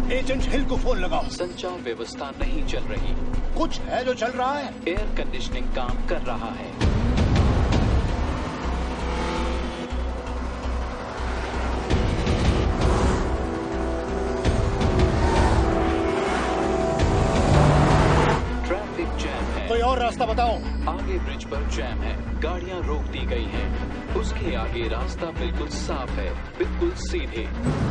Agent हिल को phone लगाओ। संचार व्यवस्था नहीं चल रही। कुछ है जो चल रहा है। एयर कंडीशनिंग काम कर रहा है। ट्रैफिक जैम है। कोई और रास्ता बताओ। आगे ब्रिज पर जैम है, गाड़ियां रोक दी गई हैं। उसके आगे रास्ता बिल्कुल साफ है, बिल्कुल सीधे।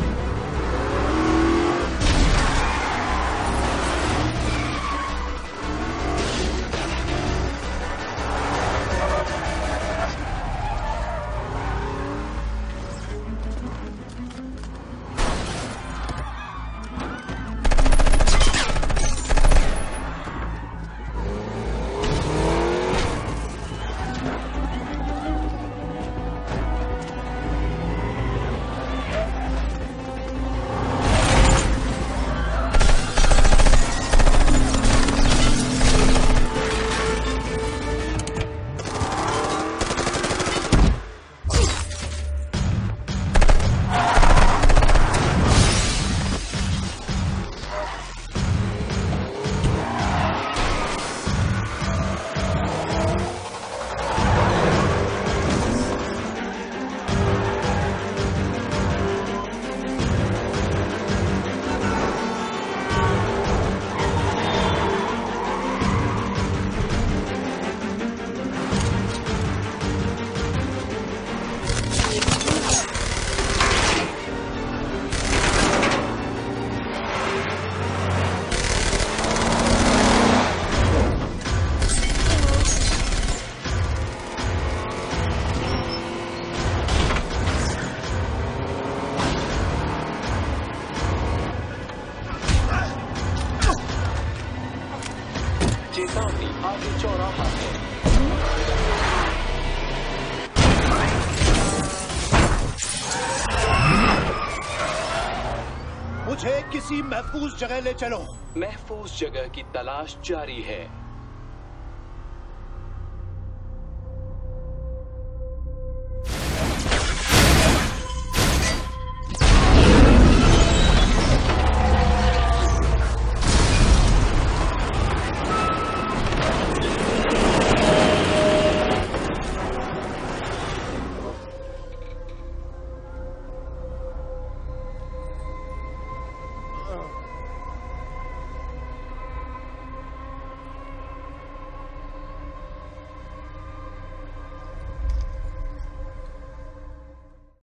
चेतावनी, आगे चौराहा है। मुझे किसी महफूज जगह ले चलो। महफूज जगह की तलाश जारी है।